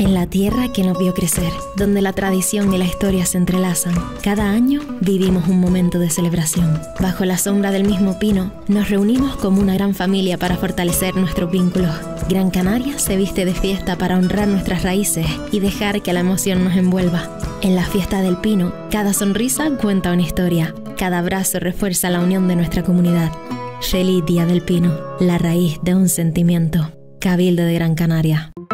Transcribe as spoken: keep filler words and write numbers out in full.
en la tierra que nos vio crecer, donde la tradición y la historia se entrelazan. Cada año vivimos un momento de celebración. Bajo la sombra del mismo pino, nos reunimos como una gran familia para fortalecer nuestros vínculos. Gran Canaria se viste de fiesta para honrar nuestras raíces y dejar que la emoción nos envuelva. En la fiesta del pino, cada sonrisa cuenta una historia, cada abrazo refuerza la unión de nuestra comunidad. Feliz Día del Pino, la raíz de un sentimiento. Cabildo de Gran Canaria.